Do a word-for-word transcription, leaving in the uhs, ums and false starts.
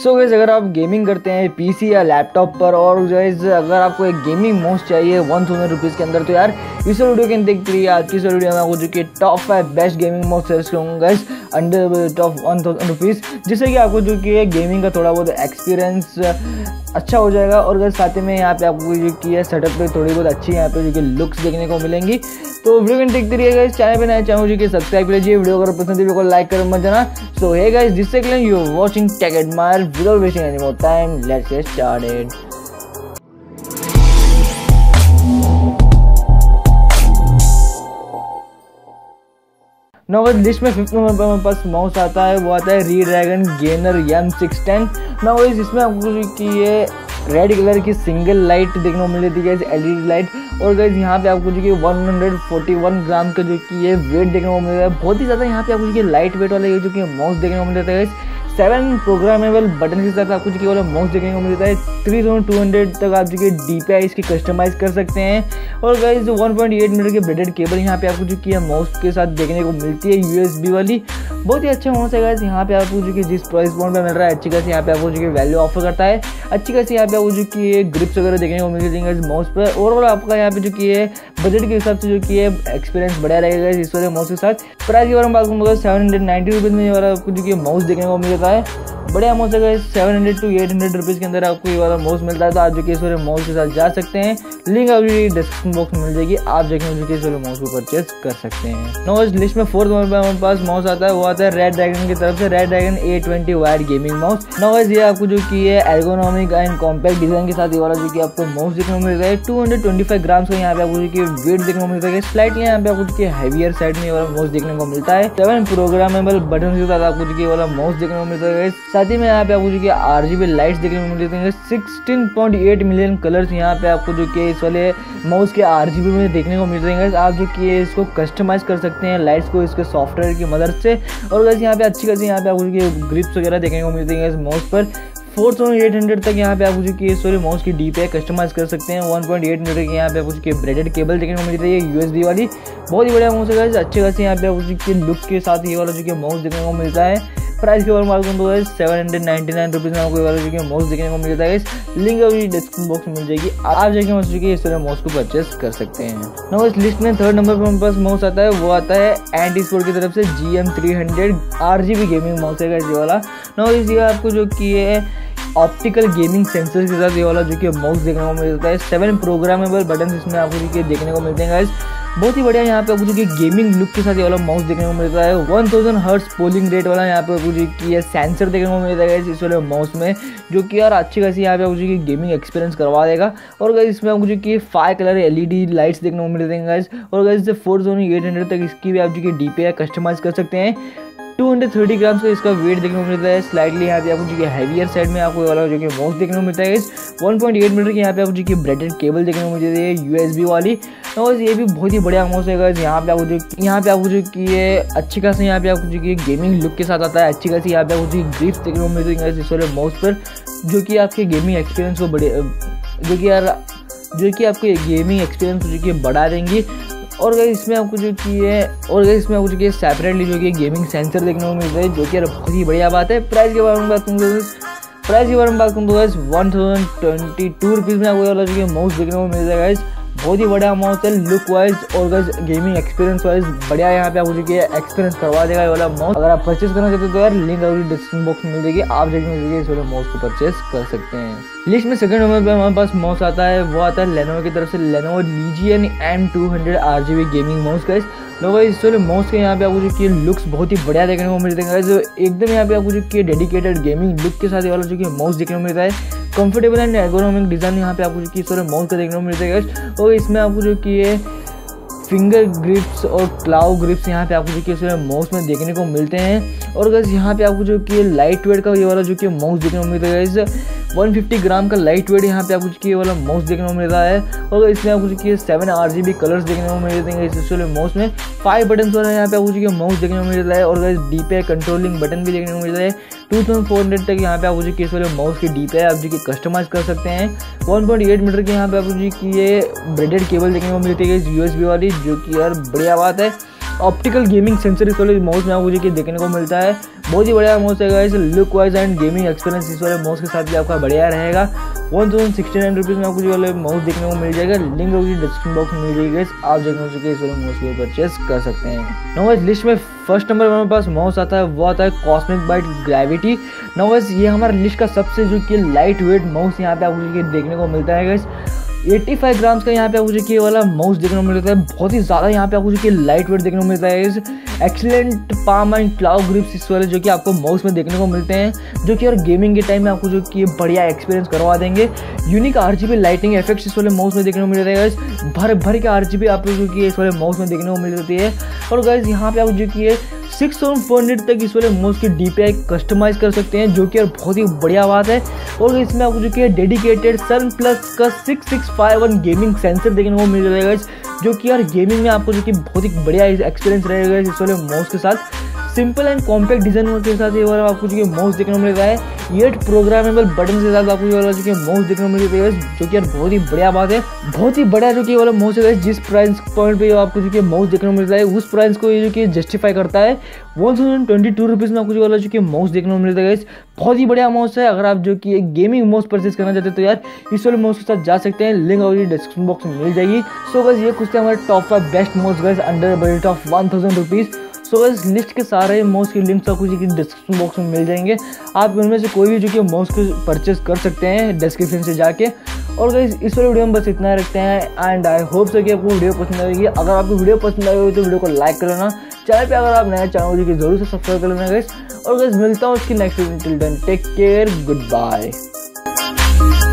So guys अगर आप gaming करते हैं पीसी या लैपटॉप पर और गाइस अगर आपको एक गेमिंग माउस चाहिए वन थाउजेंड रुपीज़ के अंदर, तो यार इस वीडियो के देखते रहिए। आज की इस वीडियो में आपको जो कि top five best gaming mouse suggest करूँगा guys under top one thousand rupees, जिससे कि आपको जो कि गेमिंग का थोड़ा बहुत एक्सपीरियंस अच्छा हो जाएगा। और गाइस साथ में यहाँ पे आपको जो कि है सेटअप पे थोड़ी बहुत अच्छी यहाँ पे जो कि लुक्स देखने को मिलेंगी। तो वीडियो को देखते रहिए गाइस। चैनल पे नए चाहूँ कि सब्सक्राइब कर लीजिए, वीडियो अगर पसंद है वीडियो को लाइक कर मत जाना। So hey guys, this is you are watching tech admire without wasting any more time, let's get started. Now list में फिफ्थ नंबर पर हमारे पास माउस आता है, वो आता है Redragon Gainer M six ten. Now इसमें आपको कि ये रेड कलर की सिंगल लाइट देखने को मिल रही थी, एलईडी लाइट। और गाइस यहाँ पे आपको जो कि वन फोर्टी वन ग्राम का जो कि ये वेट देखने को मिल रहा है, बहुत ही ज़्यादा यहाँ पे आपको जो कि लाइट वेट वाला ये जो कि माउस देखने को मिल रहा है। सेवन प्रोग्रामेबल बटन के साथ आपको जो कि वाला माउस देखने को मिलता है। थ्री थाउजेंड टू हंड्रेड तक आप जो कि डीपीआई इसकी कस्टमाइज कर सकते हैं। और guys one point eight metre के ब्रेडेड केबल यहाँ पे आपको जो कि माउस के साथ देखने को मिलती है, यूएसबी वाली। बहुत ही अच्छा माउस है गाइस। यहाँ पे आपको जो कि जिस प्राइस पॉइंट पे मिल रहा है अच्छी खासी यहाँ पे आपको जो कि वैल्यू ऑफर करता है। अच्छी खासी यहाँ पे आपको जो कि ग्रिप्स वगैरह देखने को मिल जाएंगे इस माउस पर। ओवरऑल आपका यहाँ पे जो कि है बजट के हिसाब से जो कि एक्सपीरियंस बढ़िया रहेगा इस वाले माउस के साथ। प्राइस के बारे में बात करूँगा सेवन हंड्रेड नाइन्टी रुपीज़ में ये वाला आपको जो कि माउस देखने को मिलता है। बढ़िया माउस है, seven hundred to eight hundred rupees के अंदर आपको ये वाला माउस मिलता है। तो आप जो कि इस वाले माउस के साथ जा सकते हैं, लिंक आपकी डिस्क्रिप्शन बॉक्स में मिल जाएगी, आप जाके जो कि इस वाले माउस को परचेज कर सकते हैं। नो इस लिस्ट में फोर्थ नंबर पर हमारे पास माउस आता है, वो आता है रेड ड्रैगन की तरफ से red dragon A twenty wired gaming mouse. Now ये आपको जो कि है एर्गोनॉमिक एंड कॉम्पैक्ट डिजाइन के साथ ये वाला जो कि आपको माउस देखने को मिल रहा है। Two hundred twenty five grams का यहाँ पे आपको जो कि वेट देखने को मिलता है। स्लाइटली यहाँ पे आपको जो कि हैवियर साइड में ये वाला माउस देखने को मिलता है। सेवन प्रोग्रामेबल बटन के साथ आपको जो कि वाला माउस देखने को मिलता है। साथ ही में यहाँ पे आपको जो कि आरजीबी लाइट्स देखने को मिलते हैं। Sixteen point eight million colours यहाँ पे आपको जो कि इस वाले माउस के आरजीबी में देखने को मिल रहे हैं। आप जो कि इसको कस्टमाइज कर सकते हैं लाइट्स को इसके सॉफ्टवेयर की मदद से। और गाइस यहाँ पे अच्छी खासी यहाँ पे आपको जो कि ग्रिप्स वगैरह देखने को मिलते हैं इस माउस पर। फोर थाउजेंड एट हंड्रेड तक यहाँ पे आपको जो कि इस वाले माउस की डीपीआई कस्टमाइज कर सकते हैं। वन पॉइंट एट मीटर की यहाँ पे आपको जो कि ब्रेडेड केबल देखने को मिल रही है, यूएसबी वाली। बहुत ही बढ़िया माउस है गाइस। अच्छे खासे यहाँ पे आपको जो कि लुक के साथ ये वाला जो कि माउस देखने को मिलता है। प्राइस के बारे में बात करूँ तो seven hundred ninety nine rupees में आपको ये वाला जो कि माउस देखने को मिलता है। लिंक अभी डिस्क्रिप्शन बॉक्स में मिल जाएगी, आप जाके माउस जो इस तरह माउस को परचेस कर सकते हैं। नो इस लिस्ट में थर्ड नंबर पर हमारे पास माउस आता है, वो आता है एंटी स्पोर्ट की तरफ से G M three hundred RGB gaming mouse है ये वाला। नो इस आपको जो कि है ऑप्टिकल गेमिंग सेंसर के साथ ये वाला जो कि माउस देखने को मिलता है। सेवन प्रोग्रामेबल बटन इसमें आपको जो कि देखने को मिलते हैं गाइस। बहुत ही बढ़िया यहाँ पे आपको जो कि गेमिंग लुक के साथ ये वाला माउस देखने को मिलता है। One thousand hertz polling rate वाला यहाँ पे आपको जो कि सेंसर देखने को मिलता है इस वाले माउस में, जो कि यार अच्छी खासी यहाँ पे आपको जो कि गेमिंग एक्सपीरियंस करवा देगा। और गाइस इसमें आपको जो कि फाइव कलर एलईडी लाइट्स देखने को मिलते हैं गाइस। और गाइस से फोर थाउजेंड एट हंड्रेड तक इसकी भी आप जो कि डीपीआई कस्टमाइज कर सकते हैं। टू हंड्रेड थर्टी ग्राम्स का इसका वेट देखने को मिलता है। स्लाइटली यहाँ पे आपको जो कि हैवियर साइड में आपको वाला जो कि माउस देखने को मिलता है। वन पॉइंट एट मीटर की यहाँ पे आपको जो कि ब्रेडेड केबल देखने को मिलती है, यूएसबी वाली। और ये भी बहुत ही बढ़िया माउस है गाइस। यहाँ पे आपको जो यहाँ पे आपको जो कि ये अच्छी खासी यहाँ पे आपको जो कि गेमिंग लुक के साथ आता है। अच्छी खासी यहाँ पे आपको जो ग्रिप्स देखने को मिलती है इस वाले माउस पर, जो कि आपके गेमिंग एक्सपीरियंस को बड़े जो कि यार जो कि आपके गेमिंग एक्सपीरियंस जो कि बढ़ा देंगी। और गाइस इसमें आपको जो कि है और गाइस इसमें आपको जो कि सेपरेटली जो कि गेमिंग सेंसर देखने को मिलता है, जो कि यार बहुत ही बढ़िया बात है। प्राइस के बारे में बात करूँ प्राइस के बारे में बात करूँ तो guys one thousand twenty two rupees में आपको वाला जो कि माउस देखने को मिलता है गाइस। बहुत ही बढ़िया माउस है लुक वाइज और गाइस गेमिंग एक्सपीरियंस वाइज बढ़िया यहाँ पे आपको जो कि एक्सपीरियंस करवा देगा ये वाला माउस। अगर आप परचेस करना चाहते हो तो यार लिंक अभी डिस्क्रिप्शन बॉक्स में मिल जाएगी, आप जाके इस वाले माउस को परचेस कर सकते हैं। लिस्ट में सेकंड नंबर पे हमारे पास माउस आता है, वो आता है लेनोवो की तरफ से Lenovo Legion M two hundred RGB gaming mouse guys. लो गाइस इस वाले माउस के यहाँ पे आपको जो कि लुक्स बहुत ही बढ़िया देखने को मिलते हैं गाइस। एकदम यहाँ पे आपको जो कि डेडिकेटेड गेमिंग लुक के साथ ये वाला जो कि माउस देखने को मिलता है। कंफर्टेबल एंड एर्गोनॉमिक डिजाइन यहाँ पे आपको जो कि इस वाले माउस का देखने को मिलता है गाइस। और इसमें आपको जो कि ये फिंगर ग्रिप्स और क्लाउ ग्रिप्स यहाँ पे आपको जो कि इस वाले माउस में देखने को मिलते हैं। और गाइस यहाँ पे आपको जो कि लाइट वेट का ये वाला जो कि माउस देखने को मिलता है गाइस। वन फिफ्टी ग्राम का लाइट वेट यहाँ पे आपको जो कि ये वाला माउस देखने को मिल रहा है। और इसमें आपको जो कि सेवन आरजीबी कलर्स देखने को मिलते हैं इस वाले माउस में। फाइव बटन वाला यहाँ पे आपको जो कि माउस देखने को मिल रहा है। और गाइस डीपीआई कंट्रोलिंग बटन भी देखने को मिल रहा है। टू थाउजेंड फोर हंड्रेड तक यहाँ पे आपको जो कि इस वाले माउस की डीपीआई आप जो कि कस्टमाइज कर सकते हैं। वन पॉइंट एट मीटर के यहाँ पे आपको जो कि ये ब्रेडेड केबल देखने को मिलती है यूएसबी वाली, जो कि यार बढ़िया बात है। ऑप्टिकल गेमिंग सेंसर इस वाले माउस में आपको जो कि देखने को मिलता है। बहुत ही बढ़िया माउस है guys, look wise and gaming experience इस वाले माउस के साथ भी आपका बढ़िया रहेगा। One thousand sixty nine rupees में आपको जो वाले माउस देखने को मिल जाएगा। लिंक होगी डिस्क्रिप्शन बॉक्स में मिल जाएगी गाइस, आप देखने को इस वाले माउस को परचेस कर सकते हैं। नो गाइस लिस्ट में फर्स्ट नंबर हमारे पास माउस आता है, वो आता है Cosmic Byte Gravity. Now guys ये हमारा लिस्ट का सबसे जो कि लाइट वेट माउस यहाँ पे आपको देखने को मिलता है गाइस। पचासी ग्राम्स का यहाँ पे आपको जो कि वाला माउस देखने को मिलता है। बहुत ही ज़्यादा यहाँ पे आपको जो कि लाइट वेट देखने को मिलता है। Excellent palm and claw grips इस वाले जो कि आपको माउस में देखने को मिलते हैं, जो कि और गेमिंग के टाइम में आपको जो कि बढ़िया एक्सपीरियंस करवा देंगे। यूनिक आरजीबी लाइटिंग इफेक्ट्स इस वाले माउस में देखने को मिल रहा है। भर भर के आरजीबी आपको जो कि इस वाले माउस में देखने को मिल जाती है। और गाइस यहाँ पे आपको जो कि सिक्स थाउजेंड फोर हंड्रेड तक इस वाले माउस की डीपीआई कस्टमाइज कर सकते हैं, जो कि और बहुत ही बढ़िया बात है। और इसमें आपको जो कि डेडिकेटेड सन प्लस का six six five one gaming sensor देखने को मिल जाएगा, जो कि यार गेमिंग में आपको जो कि बहुत ही बढ़िया एक्सपीरियंस रहेगा इस वाले माउस के साथ। सिंपल एंड कॉम्पैक्ट डिजाइन के साथ ये वाला आपको जो कि माउस देखने को मिल रहा है। एट प्रोग्रामेबल बटन के साथ आपको ये वाला जो कि माउस देखने को मिल रहा है, जो कि यार बहुत ही बढ़िया बात है। बहुत ही बढ़िया जो कि वाला माउस है, जिस प्राइस पॉइंट पे आपको जो कि माउस देखने को मिल रहा है उस प्राइस को ये जो कि जस्टिफाई करता है। One thousand twenty two rupees में आपको जो वाला जो कि माउस देखने को मिलता है। बहुत ही बढ़िया माउस है। अगर आप जो कि एक गेमिंग माउस परचेज करना चाहते हैं तो यार इस वाले माउस के साथ जा सकते हैं, लिंक आपको डिस्क्रिप्शन बॉक्स में मिल जाएगी। सो गाइस ये कुछ थे हमारे top five best mouse guys under budget of one thousand rupees. So guys list के सारे माउस की लिंक्स आपको जो कि डिस्क्रिप्शन बॉक्स में मिल जाएंगे, आप उनमें से कोई भी जो कि माउस को परचेज कर सकते हैं डिस्क्रिप्शन से जाके। और गाइस इस वाले वीडियो में बस इतना रखते हैं एंड आई होप सो कि आपको वीडियो पसंद आएगी। अगर आपको वीडियो पसंद आई हो तो वीडियो को लाइक कर लेना, चैनल पे अगर आप नया चैनल जो कि जरूर से सब्सक्राइब कर लेना गाइस। और गाइस मिलता हूँ उसकी next video, till then take care, good bye.